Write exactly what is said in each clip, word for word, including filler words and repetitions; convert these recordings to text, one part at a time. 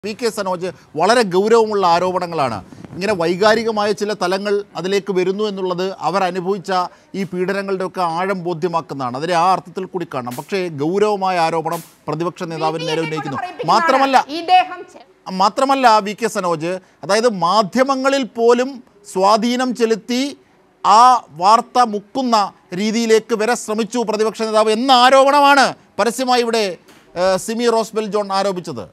V K Sanoj വളരെ ഗൗരവമുള്ള ആരോപണങ്ങളാണ്. ഇങ്ങനെ വൈകാരികമായ ചില തലങ്ങൾ അതിലേക്ക് വരുന്നു എന്നുള്ളത് അവർ അനുഭവിച്ച ഈ പീഡനങ്ങളുടെയൊക്കെ ആഴം ബോധ്യമാക്കുന്നതാണ്. അതിനെ ആ അർത്ഥത്തിൽ കൂടി കാണണം. പക്ഷേ ഗൗരവമായ ആരോപണം പ്രതിപക്ഷ നേതാവിന് നേരെ ഉന്നയിക്കുന്നു. മാത്രമല്ല മാത്രമല്ല വി കെ സനോജ്, അതായത് മാധ്യമങ്ങളിൽ പോലും സ്വാധീനം ചെലുത്തി ആ വാർത്ത മുക്കുന്ന രീതിയിലേക്ക് വരെ ശ്രമിച്ചു പ്രതിപക്ഷ നേതാവ് എന്ന ആരോപണമാണ് പരസ്യമായി ഇവിടെ സിമി റോസ്ബെൽ ജോൺ ആരോപിച്ചത്.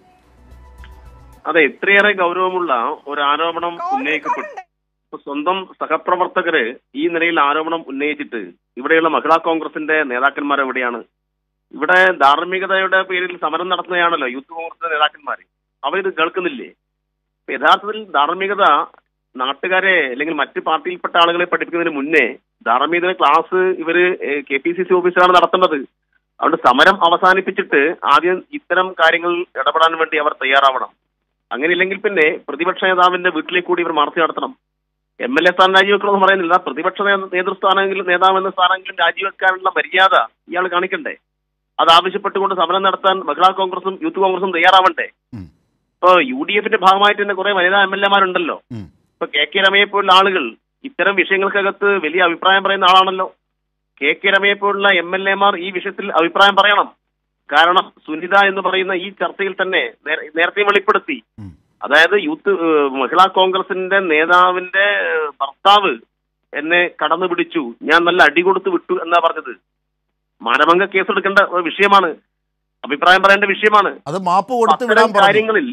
അതെ, ഇത്രയേറെ ഗൗരവമുള്ള ഒരു ആരോപണം ഉന്നയിക്കപ്പെട്ടു. സ്വന്തം സഹപ്രവർത്തകര് ഈ നിലയിൽ ആരോപണം ഉന്നയിച്ചിട്ട് ഇവിടെയുള്ള മഹിളാ കോൺഗ്രസിന്റെ നേതാക്കന്മാർ എവിടെയാണ്? ഇവിടെ ധാർമ്മികതയുടെ പേരിൽ സമരം നടത്തുന്നതാണല്ലോ യൂത്ത് കോൺഗ്രസിന്റെ നേതാക്കന്മാർ. അവരിത് കേൾക്കുന്നില്ലേ? യഥാർത്ഥത്തിൽ ധാർമ്മികത നാട്ടുകാരെ അല്ലെങ്കിൽ മറ്റ് പാർട്ടിയിൽപ്പെട്ട ആളുകളെ പഠിപ്പിക്കുന്നതിന് മുന്നേ ധാർമ്മികത ക്ലാസ് ഇവര് കെ പി സി സി ഓഫീസിലാണ് നടത്തേണ്ടത്. അതുകൊണ്ട് സമരം അവസാനിപ്പിച്ചിട്ട് ആദ്യം ഇത്തരം കാര്യങ്ങളിൽ ഇടപെടാൻ വേണ്ടി അവർ തയ്യാറാവണം. അങ്ങനെയില്ലെങ്കിൽ പിന്നെ പ്രതിപക്ഷ നേതാവിന്റെ വീട്ടിലേക്ക് കൂടി ഇവർ മാർച്ച് നടത്തണം. എം എൽ എ സ്ഥാനം രാജിവെക്കണമെന്ന് പറയുന്നില്ല, പ്രതിപക്ഷ നേതൃസ്ഥാനെങ്കിലും നേതാവെന്ന സ്ഥാനമെങ്കിലും രാജിവെക്കാനുള്ള മര്യാദ ഇയാൾ കാണിക്കണ്ടേ? അത് ആവശ്യപ്പെട്ടുകൊണ്ട് സമരം നടത്താൻ മഹിളാ കോൺഗ്രസും യൂത്ത് കോൺഗ്രസും തയ്യാറാവണ്ടേ? ഇപ്പൊ യു ഡി എഫിന്റെ ഭാഗമായിട്ട് തന്നെ കുറെ വനിതാ എം എൽ എമാരുണ്ടല്ലോ. ഇപ്പൊ കെ കെ രമയെ പോലുള്ള ആളുകൾ ഇത്തരം വിഷയങ്ങൾക്കകത്ത് വലിയ അഭിപ്രായം പറയുന്ന ആളാണല്ലോ. കെ കെ രമയെ പോലുള്ള എം എൽ എമാർ ഈ വിഷയത്തിൽ അഭിപ്രായം പറയണം. കാരണം സുനിത എന്ന് പറയുന്ന ഈ ചർച്ചയിൽ തന്നെ നേരത്തെ വെളിപ്പെടുത്തി, അതായത് യൂത്ത് മഹിളാ കോൺഗ്രസിന്റെ നേതാവിന്റെ ഭർത്താവ് എന്നെ കടന്നു പിടിച്ചു, ഞാൻ നല്ല അടി കൊടുത്ത് വിട്ടു എന്നാ പറഞ്ഞത്. മാനഭംഗ കേസെടുക്കേണ്ട വിഷയമാണ്, അഭിപ്രായം പറയേണ്ട വിഷയമാണ്. അത് മാപ്പ് കൊടുത്ത് കാര്യങ്ങളിൽ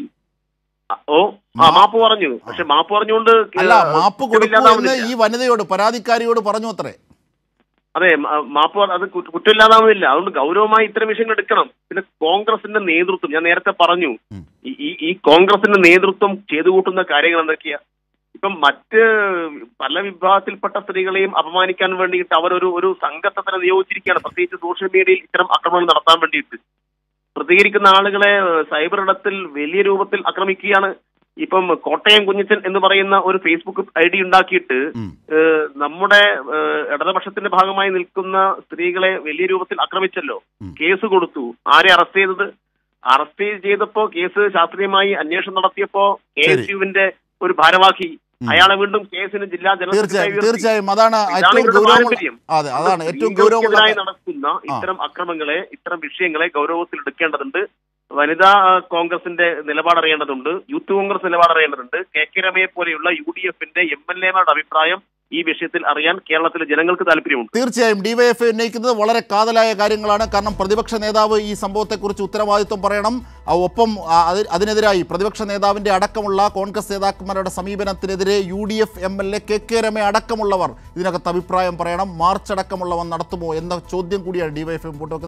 ഓ ആ മാപ്പ് പറഞ്ഞു. പക്ഷെ മാപ്പ് പറഞ്ഞുകൊണ്ട് മാപ്പ് കൊടുക്കുന്ന ഈ വനിതയോട് പരാതിക്കാരിയോട് പറഞ്ഞു അത്രേ. അതെ, മാപ്പ് അത് കുറ്റമില്ലാതാവുന്നില്ല. അതുകൊണ്ട് ഗൗരവമായി ഇത്തരം വിഷയങ്ങൾ എടുക്കണം. പിന്നെ കോൺഗ്രസിന്റെ നേതൃത്വം, ഞാൻ നേരത്തെ പറഞ്ഞു, ഈ ഈ കോൺഗ്രസിന്റെ നേതൃത്വം ചെയ്തു കൂട്ടുന്ന കാര്യങ്ങൾ എന്തൊക്കെയാ? ഇപ്പം മറ്റ് പല വിഭാഗത്തിൽപ്പെട്ട സ്ത്രീകളെയും അപമാനിക്കാൻ വേണ്ടിയിട്ട് അവരൊരു ഒരു സംഘത്തെ തന്നെ നിയോഗിച്ചിരിക്കുകയാണ്. പ്രത്യേകിച്ച് സോഷ്യൽ മീഡിയയിൽ ഇത്തരം ആക്രമണങ്ങൾ നടത്താൻ വേണ്ടിയിട്ട് പ്രതികരിക്കുന്ന ആളുകളെ സൈബർ ഇടത്തിൽ വലിയ രൂപത്തിൽ ആക്രമിക്കുകയാണ്. ഇപ്പം കോട്ടയം കുഞ്ഞച്ചൻ എന്ന് പറയുന്ന ഒരു ഫേസ്ബുക്ക് ഐ ഡി ഉണ്ടാക്കിയിട്ട് നമ്മുടെ ഇടതുപക്ഷത്തിന്റെ ഭാഗമായി നിൽക്കുന്ന സ്ത്രീകളെ വലിയ രൂപത്തിൽ ആക്രമിച്ചല്ലോ. കേസ് കൊടുത്തു. ആരെ അറസ്റ്റ് ചെയ്തത്? അറസ്റ്റ് ചെയ്തപ്പോ കേസ് ശാസ്ത്രീയമായി അന്വേഷണം നടത്തിയപ്പോ കെ എസ് യുവിന്റെ ഒരു ഭാരവാഹി അയാളെ വീണ്ടും കേസിന് ജില്ലാ ജനറൽ തീർച്ചയായും അതാണ് ഏറ്റവും ഗൗരവമായി നടക്കുന്ന ഇത്തരം അക്രമങ്ങളെ, ഇത്തരം വിഷയങ്ങളെ ഗൗരവത്തിൽ എടുക്കേണ്ടതുണ്ട്. വനിതാ കോൺഗ്രസിന്റെ നിലപാടറിയേണ്ടതുണ്ട്, യൂത്ത് കോൺഗ്രസ് നിലപാടറിയേണ്ടതുണ്ട്. കെ കെ രമയെ പോലെയുള്ള യു ഡി എഫിന്റെ എം എൽ എമാരുടെ അഭിപ്രായം ഈ വിഷയത്തിൽ അറിയാൻ കേരളത്തിലെ ജനങ്ങൾക്ക് താല്പര്യമുണ്ട്. തീർച്ചയായും ഡിവൈഎഫ്ഐ ഉന്നയിക്കുന്നത് വളരെ കാതലായ കാര്യങ്ങളാണ്. കാരണം പ്രതിപക്ഷ നേതാവ് ഈ സംഭവത്തെക്കുറിച്ച് ഉത്തരവാദിത്വം പറയണം. ഒപ്പം അതിനെതിരായി പ്രതിപക്ഷ നേതാവിന്റെ അടക്കമുള്ള കോൺഗ്രസ് നേതാക്കന്മാരുടെ സമീപനത്തിനെതിരെ U D F M L A K K Rama അടക്കമുള്ളവർ ഇതിനകത്ത് അഭിപ്രായം പറയണം. മാർച്ച് അടക്കമുള്ളവർ നടത്തുമോ എന്ന ചോദ്യം കൂടിയാണ് ഡിവൈഎഫ്ഐ മുമ്പോട്ട് വെക്കുന്നത്.